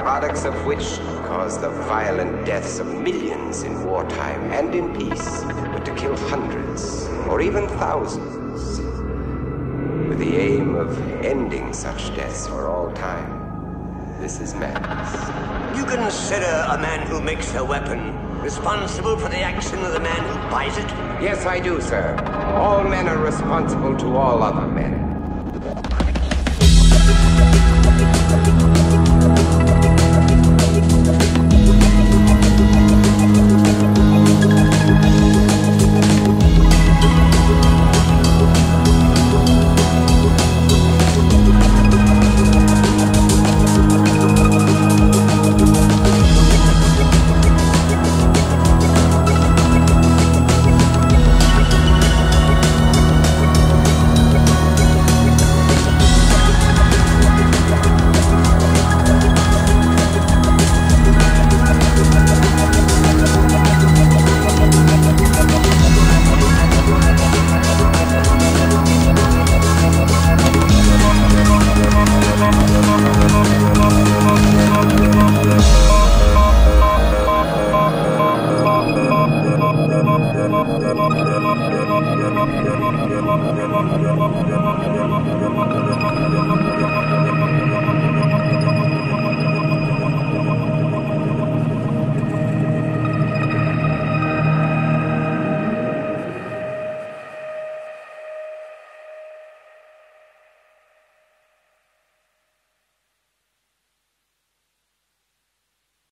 products of which cause the violent deaths of millions in wartime and in peace, but to kill hundreds or even thousands, with the aim of ending such deaths for all time. This is madness. You consider a man who makes a weapon responsible for the action of the man who buys it? Yes, I do, sir. All men are responsible to all other men.